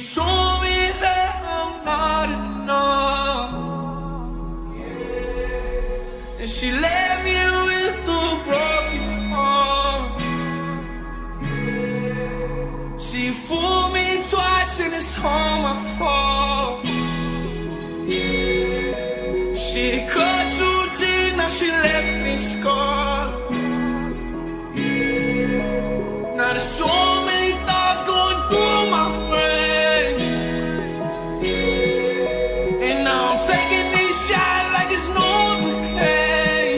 told me that I'm not enough, and she left me with a broken heart. She fooled me twice and it's all my fault. She cut too deep, now she left me scarred. Now there's so many thoughts going through my brain, and now I'm taking these shots like it's Novocaine.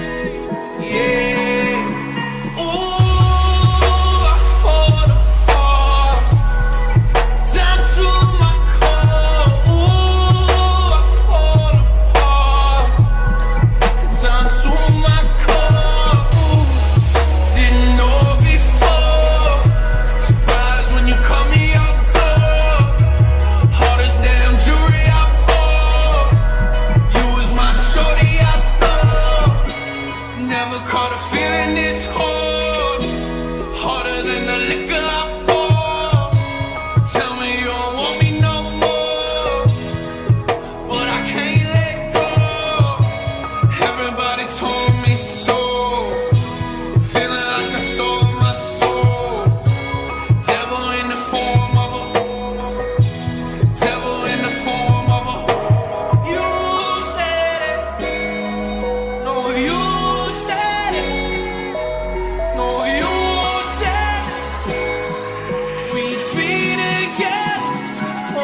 Yeah. Ooh, I fall apart, down to my core. Ooh, I fall apart, down to my core. Ooh, didn't know before. Surprised when you call me up, girl. Hardest damn jewelry I bought. You was my shorty, I thought. Never caught a feeling this hard, harder than the liquor I pour. Tell me you don't want me no more, but I can't let go. Everybody told me so, feeling like I sold my soul. Devil in the form of a, devil in the form of a. You said it, no, you said it, no, you said it. We'd be together. Oh,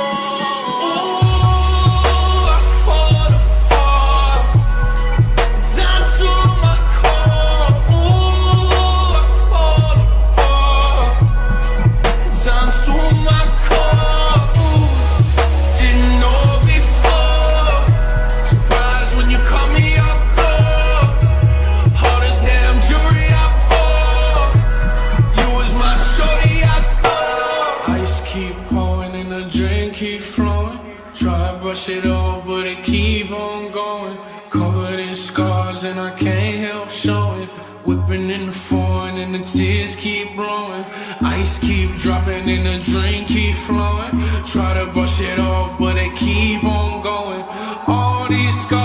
I fall apart, down to my core. Ooh, I fall apart, down to my core. Ooh, didn't know before. Surprised when you call me up, girl. Hardest damn jewelry I bought. You was my shorty, I thought. Ice keep pouring and the drink keep flowing. Try to brush it off, but it keep on going. Covered in scars and I can't help showing. Whipping in the foreign and the tears keep blowing. Ice keep dropping and the drink keep flowing. Try to brush it off, but it keep on going. All these scars